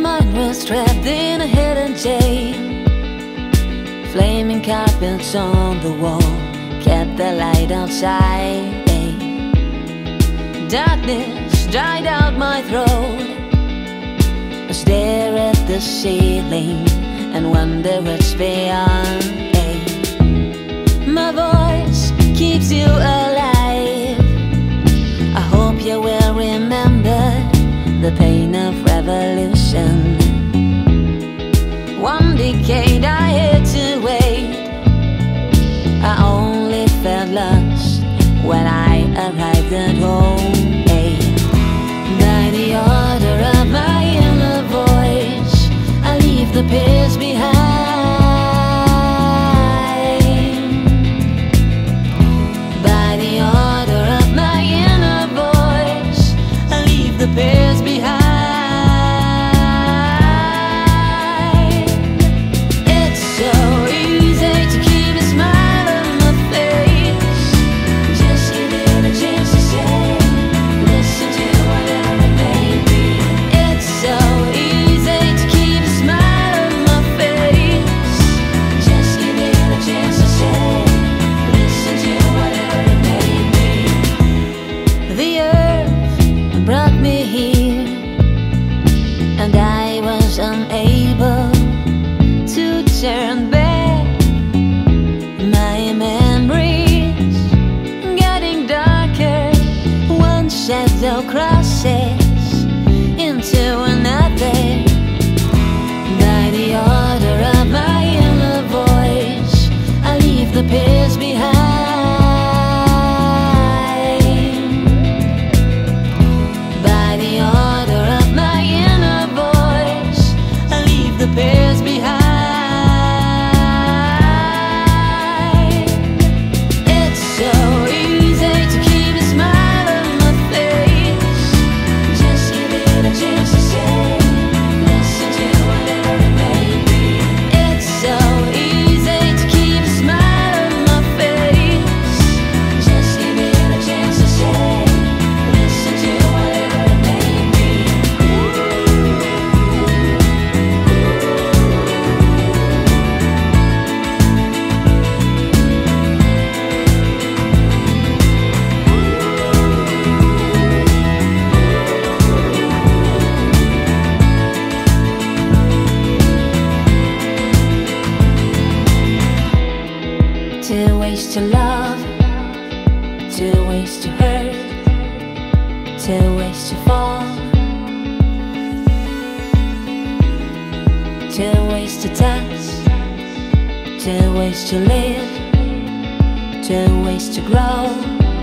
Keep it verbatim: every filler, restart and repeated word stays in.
mind was trapped in a hidden jail. Flaming carpets on the wall kept the light outside. Darkness dried out my throat. I stare at the ceiling and wonder what's beyond. My voice keeps you alive. I hope you will remember the pain of revolution. One decade I had to wait. I only felt lost when I arrived at home. Hey. By the order of my inner voice, I leave the past behind. By the order of my inner voice, I leave the past behind. Unable to turn back. My memories getting darker. One shadow crosses into another. By the order of my inner voice, I leave the past behind. By the order of my inner voice, the past behind. It's so easy to keep a smile on my face. Just give it a chance to say, listen to whatever it may be. It's so easy to keep a smile on my face. Just give it a chance to say, listen to whatever it may be. Two ways to love, two ways to hurt, two ways to fall, two ways to touch, two ways to live, two ways to grow.